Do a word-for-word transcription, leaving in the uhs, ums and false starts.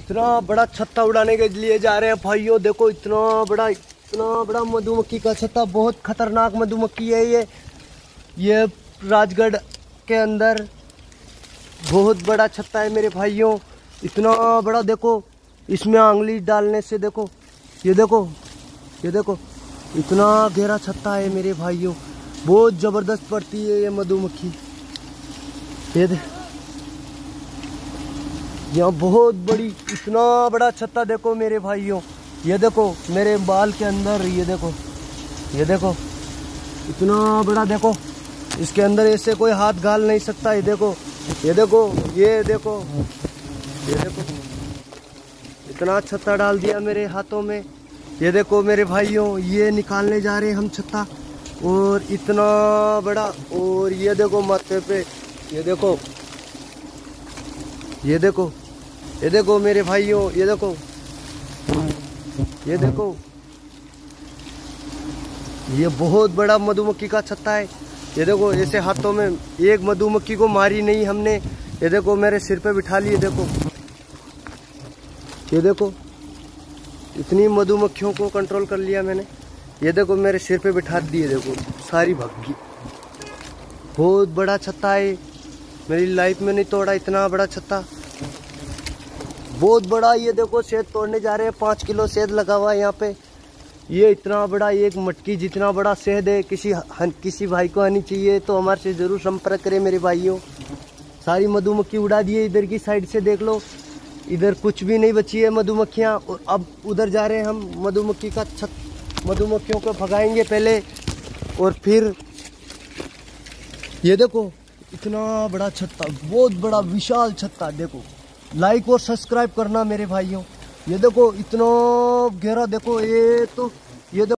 इतना बड़ा छत्ता उड़ाने के लिए जा रहे हैं भाइयों। देखो इतना बड़ा इतना बड़ा मधुमक्खी का छत्ता, बहुत खतरनाक मधुमक्खी है ये ये राजगढ़ के अंदर बहुत बड़ा छत्ता है मेरे भाइयों। इतना बड़ा, देखो इसमें आंगली डालने से देखो, ये देखो ये देखो इतना गहरा छत्ता है मेरे भाइयों। बहुत जबरदस्त पड़ती है ये मधुमक्खी। ये दे यहाँ बहुत बड़ी, इतना बड़ा छत्ता देखो मेरे भाइयों। ये देखो मेरे बाल के अंदर, ये देखो ये देखो इतना बड़ा, देखो इसके अंदर ऐसे कोई हाथ घाल नहीं सकता। ये देखो ये देखो ये देखो ये देखो इतना छत्ता डाल दिया मेरे हाथों में। ये देखो मेरे भाइयों, ये निकालने जा रहे हैं हम छत्ता, और इतना बड़ा। और ये देखो माथे पे, ये देखो ये देखो ये देखो मेरे भाइयों, ये देखो ये देखो ये बहुत बड़ा मधुमक्खी का छत्ता है। ये देखो ऐसे हाथों में, एक मधुमक्खी को मारी नहीं हमने। ये देखो मेरे सिर पे बिठा लिए, देखो ये देखो इतनी मधुमक्खियों को कंट्रोल कर लिया मैंने। ये देखो मेरे सिर पे बिठा दिए, देखो सारी भाग गई। बहुत बड़ा छत्ता है, मेरी लाइफ में नहीं तोड़ा इतना बड़ा छत्ता, बहुत बड़ा। ये देखो शहद तोड़ने जा रहे हैं, पाँच किलो शहद लगा हुआ है यहाँ पे। ये इतना बड़ा, एक मटकी जितना बड़ा शहद है। किसी किसी भाई को आनी चाहिए तो हमारे से जरूर संपर्क करें मेरे भाइयों। सारी मधुमक्खी उड़ा दिए, इधर की साइड से देख लो, इधर कुछ भी नहीं बची है मधुमक्खियाँ। और अब उधर जा रहे हैं हम, मधुमक्खी का छत, मधुमक्खियों को भगाएंगे पहले और फिर। ये देखो इतना बड़ा छत्ता, बहुत बड़ा विशाल छत्ता। देखो लाइक और सब्सक्राइब करना मेरे भाइयों। ये देखो इतना गहरा, देखो ये तो ये देखो